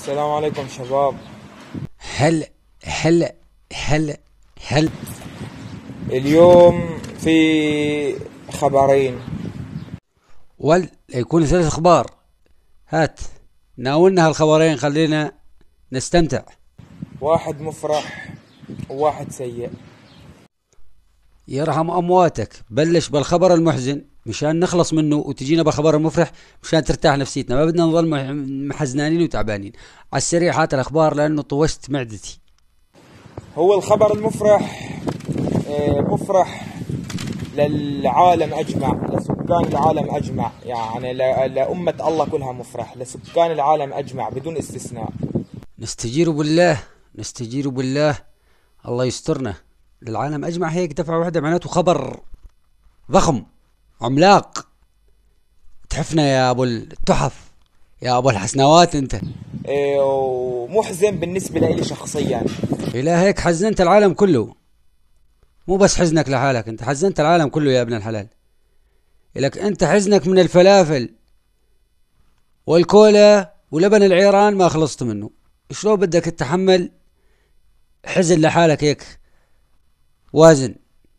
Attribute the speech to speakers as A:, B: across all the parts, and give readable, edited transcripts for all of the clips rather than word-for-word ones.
A: السلام عليكم شباب.
B: هلا هلا هلا هلا.
A: اليوم في خبرين.
B: يكون ثلاث اخبار. هات ناولنا هالخبرين، خلينا نستمتع.
A: واحد مفرح وواحد سيء.
B: يرحم امواتك، بلش بالخبر المحزن مشان نخلص منه وتجينا بالخبر المفرح مشان ترتاح نفسيتنا. ما بدنا نظل محزنانين وتعبانين. على السريع هات الاخبار لانه طوشت معدتي.
A: هو الخبر المفرح مفرح للعالم أجمع، لسكان العالم أجمع، يعني لأمة الله كلها مفرح، لسكان العالم أجمع بدون استثناء.
B: نستجير بالله نستجير بالله، الله يسترنا. للعالم اجمع هيك دفعة واحدة معناته خبر ضخم عملاق. تحفنا يا ابو التحف، يا ابو الحسنوات انت.
A: ومحزن بالنسبة لي شخصيا.
B: الى هيك حزنت العالم كله، مو بس حزنك لحالك، انت حزنت العالم كله يا ابن الحلال. لك انت حزنك من الفلافل والكولا ولبن العيران ما خلصت منه، شلون بدك تتحمل حزن لحالك هيك وازن؟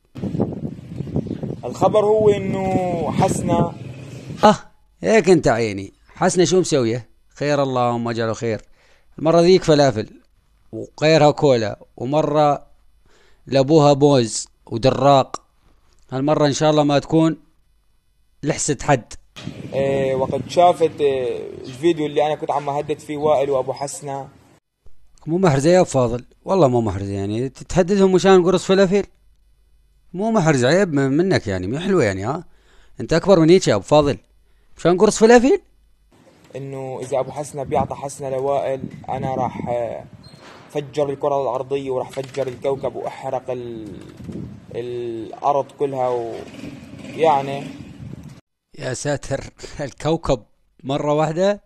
A: الخبر هو انه حسنة
B: هيك انت عيني. حسنة شو مسوية؟ خير اللهم اجعله خير. المرة ذيك فلافل وغيرها كولا، ومرة لابوها بوز ودراق. هالمرة ان شاء الله ما تكون لحسة حد.
A: وقد شافت الفيديو اللي انا كنت عم اهدد فيه وائل وابو حسنة.
B: مو محرزة يا ابو فاضل، والله مو محرزة، يعني تتهددهم مشان قرص فلافل؟ مو محرز، عيب منك يعني، مو حلوة يعني. ها انت اكبر من هيك يا ابو فاضل مشان قرص فلافل؟
A: انه اذا ابو حسنة بيعطى حسنة لوائل انا راح فجر الكرة الارضية وراح فجر الكوكب واحرق الارض كلها يعني.
B: يا ساتر الكوكب مرة واحدة.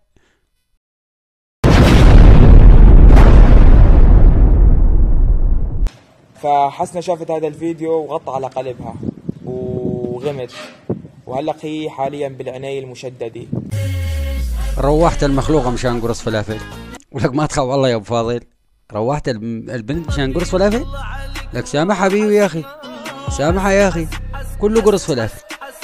A: فحسنة شافت هذا الفيديو وغطى على قلبها وغمت، وهلق هي حاليا بالعناية المشددة.
B: روحت المخلوقة مشان قرص فلافل، ولك ما تخاف والله يا ابو فاضل. روحت البنت مشان قرص فلافل؟ لك سامح حبيبي يا اخي، سامحها يا اخي، كله قرص فلافل.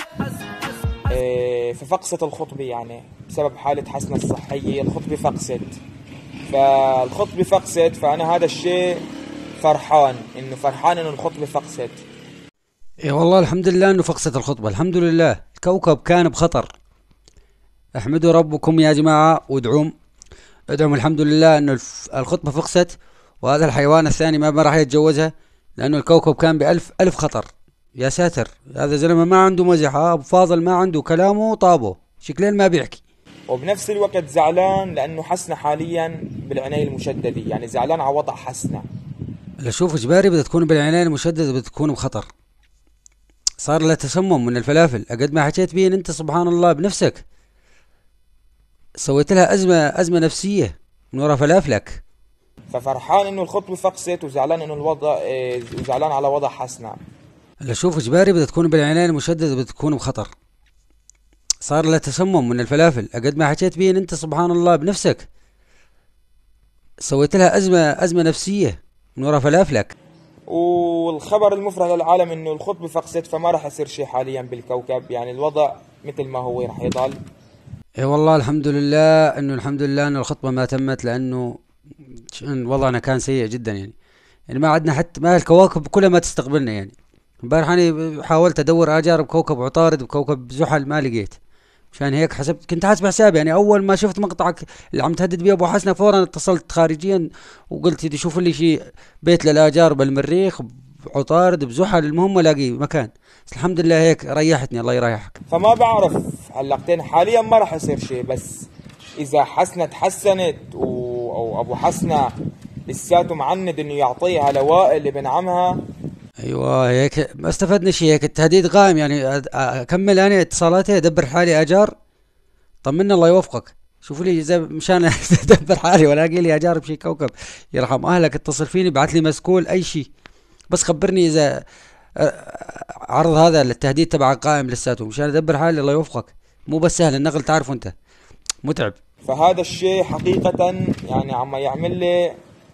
A: ففقست الخطبة، يعني بسبب حالة حسنة الصحية الخطبة فقست. فالخطبة فقست، فأنا هذا الشيء فرحان انه الخطبة فقست.
B: اي والله الحمد لله انه فقست الخطبة، الحمد لله. الكوكب كان بخطر. احمدوا ربكم يا جماعة وادعوا الحمد لله انه الخطبة فقست، وهذا الحيوان الثاني ما راح يتجوزها لانه الكوكب كان بألف ألف خطر. يا ساتر، هذا زلمة ما عنده مزح. ابو فاضل ما عنده كلامه طابه شكلين ما بيحكي.
A: وبنفس الوقت زعلان لأنه حسنة حاليا بالعناية المشددة، يعني زعلان على وضع حسنة.
B: شوف اجباري بدها تكون بالعناية المشددة، بدها تكون بخطر. صار لها تسمم من الفلافل، قد ما حكيت بين انت سبحان الله بنفسك. سويت لها ازمة نفسية من وراء فلافلك.
A: ففرحان انه الخطبة فقست، وزعلان انه الوضع وزعلان على وضع حسنة.
B: شوف اجباري بدها تكون بالعناية المشددة، بدها تكون بخطر. صار لها تسمم من الفلافل، قد ما حكيت بين انت سبحان الله بنفسك. سويت لها ازمة نفسية من وراء فلافلك.
A: والخبر المفرح للعالم انه الخطبة فقست، فما راح يصير شيء حاليا بالكوكب، يعني الوضع مثل ما هو راح يضل.
B: اي والله الحمد لله انه الخطبة ما تمت، لانه وضعنا كان سيء جدا يعني ما عندنا حتى، ما الكواكب كلها ما تستقبلنا يعني. امبارح انا حاولت ادور اجار بكوكب عطارد وكوكب زحل ما لقيت. مشان هيك كنت حاسب حسابي، يعني اول ما شفت مقطعك اللي عم تهدد بيه ابو حسنة فورا اتصلت خارجيا وقلت بدي اشوف لي شيء بيت للاجار بالمريخ بعطارد بزحل، المهم الاقي مكان. بس الحمد لله هيك ريحتني، الله يريحك.
A: فما بعرف هلقتين حاليا ما راح يصير شيء، بس اذا حسنة تحسنت او ابو حسنة لساته معند انه يعطيها لوائل ابن عمها.
B: ايوه هيك ما استفدنا شيء، هيك التهديد قائم يعني. اكمل انا اتصالاتي ادبر حالي اجار. طمنا الله يوفقك. شوفوا لي اذا مشان ادبر حالي والاقي لي اجار بشي كوكب. يرحم اهلك اتصل فيني، ابعث لي مسكول اي شيء، بس خبرني اذا عرض هذا التهديد تبع قائم لساته مشان ادبر حالي. الله يوفقك. مو بس سهل النقل، تعرف انت متعب.
A: فهذا الشيء حقيقة يعني عم يعمل لي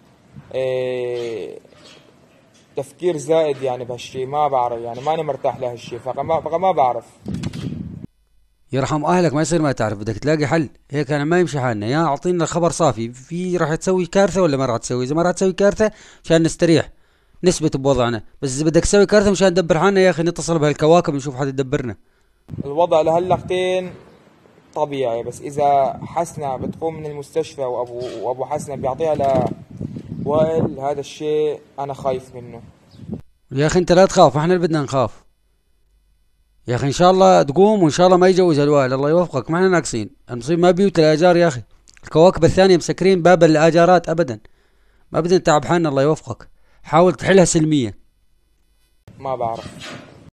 A: تفكير زائد يعني بهالشيء. ما بعرف يعني ماني مرتاح لهالشيء، بقى ما بعرف.
B: يرحم اهلك، ما يصير ما تعرف، بدك تلاقي حل. هيك انا ما يمشي حالنا. يا اعطينا خبر صافي، في راح تسوي كارثه ولا ما راح تسوي. اذا ما راح تسوي كارثه عشان نستريح نثبت بوضعنا، بس اذا بدك تسوي كارثه مشان ندبر حالنا، يا اخي نتصل بهالكواكب نشوف حد يدبرنا.
A: الوضع لهاللقطين طبيعي، بس اذا حسنة بتقوم من المستشفى وابو حسنة بيعطيها لوائل، هذا الشيء انا خايف منه.
B: يا اخي انت لا تخاف، احنا اللي بدنا نخاف. يا اخي ان شاء الله تقوم، وان شاء الله ما يجوز الوائل، الله يوفقك. ما احنا ناقصين، المصيب ما بيوت الاجار يا اخي. الكواكب الثانيه مسكرين باب الاجارات ابدا. ما بدنا نتعب حالنا، الله يوفقك. حاول تحلها سلميه.
A: ما بعرف.